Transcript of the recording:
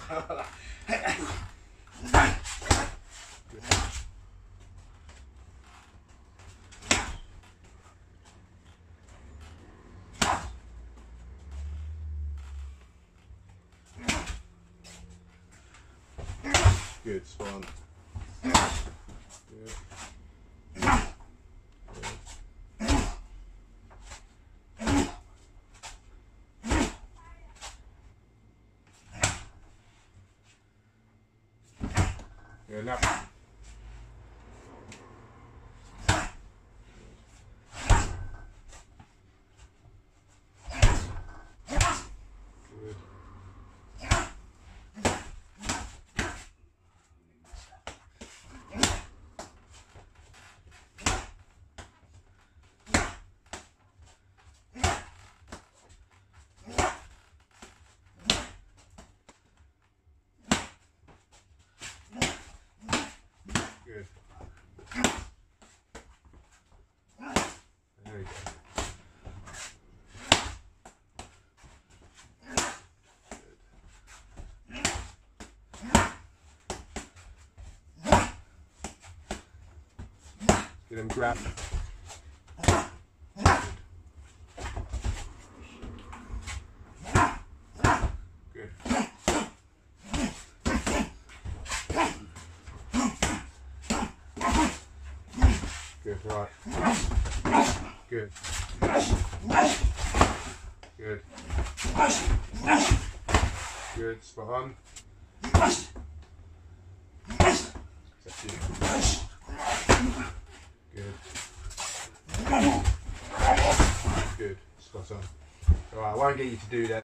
Good, spot on. Good. Good enough. Good. There we go. Get him grab. Good. Good, right. Good. Good. Good, spot on. That's you. Good. Good, spot on. Alright, I won't get you to do that.